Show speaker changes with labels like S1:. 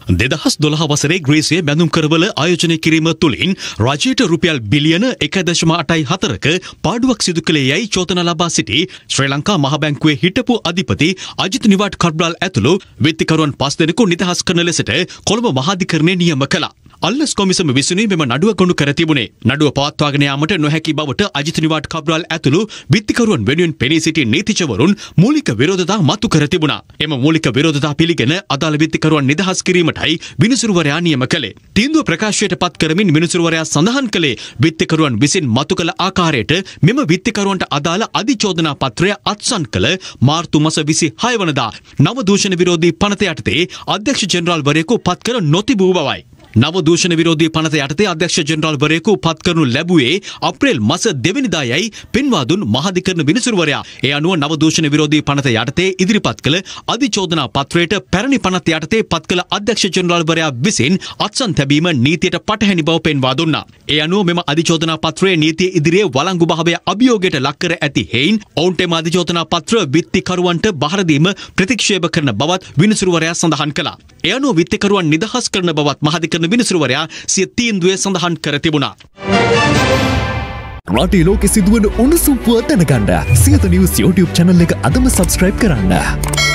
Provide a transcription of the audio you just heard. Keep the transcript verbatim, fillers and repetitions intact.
S1: දෙදහස් දොළහ වසරේ ග්‍රීසියේ බැඳුම් කරවල ආයෝජනය කිරීම තුළින් රජයට රුපියල් බිලියන එක දශම අටයි හතරක පාඩුවක් සිදු කළේ යයි චෝදනා ලබා සිටි ශ්‍රී ලංකා මහ බැංකුවේ හිටපු අධිපති අජිත් නිවාඩ් කඩ්බාල් ඇතුළු විත්තිකරුවන් පස් දෙනෙකු නිදහස් කරන ලෙසට කොළඹ මහාධිකරණය නියම කළා. අල්ලස් කොමිසම විසිනුයි මෙම නඩුව ගොනු කර තිබුණේ. නඩුව පවත්වාගෙන යාමට නොහැකි බවට අජිත් නිවාඩ් කඩ්බාල් ඇතුළු විත්තිකරුවන් වෙනුවෙන් පෙනී සිටි නීතිඥවරුන් මූලික විරෝධතා මතු කර තිබුණා. එම මූලික විරෝධතා පිළිගෙන අදාළ විත්තිකරුවන් නිදහස් කිරීමටයි විනිසුරුවරයා නියම කළේ. තීන්දුව ප්‍රකාශයට පත් කරමින් විනිසුරුවරයා සඳහන් කළේ විත්තිකරුවන් විසින් මතු කළ ආකාරයට මෙම විත්තිකරුවන්ට අදාළ අධිචෝදනා පත්‍රය අත්සන් කළ මාර්තු මාස විසිහය වනදා නව දූෂණ විරෝධී පනත යටතේ අධ්‍යක්ෂ ජෙනරාල්වරයෙකු පත් කර නොතිබූ බවයි. නව දූෂණ විරෝධී පනත යටතේ අධ්‍යක්ෂ ජෙනරාල්වරයෙකු පත් කරනු ලැබුවේ අප්‍රේල් මාස දෙවැනිදා යයි පෙන්වා දුන් මහාධිකරණ විනිසුරුවරයා. ඒ අනුව නව දූෂණ විරෝධී පනත යටතේ ඉදිරිපත් කළ අධිචෝදනා පත්‍රයට පැරණි පනත යටතේ පත් කළ අධ්‍යක්ෂ ජෙනරාල්වරයා විසින් අත්සන් තැබීම නීතියට පටහැනි බව පෙන්වා දුන්නා. ඒ අනුව මෙම අධිචෝදනා පත්‍රයේ නීතිය ඉදිරියේ වළංගු භාවය අභියෝගයට ලක් කර ඇති හේයින් ඔවුන්ට එම අධිචෝදනා පත්‍ර විත්තිකරුවන්ට බහර දීම ප්‍රතික්ෂේප කරන බවත් විනිසුරුවරයා සඳහන් කළා. ඒ අනුව විත්තිකරුවන් නිදහස් කරන බවත් මහාධිකරණ විනිසුරුවරයා සිය තීන්දුවේ සඳහන් කර තිබුණා.
S2: රටේ ලෝකෙ සිදුවන උණුසුම් පුවත් දැනගන්න සියත නිවුස් YouTube channel එක අදම subscribe කරන්න.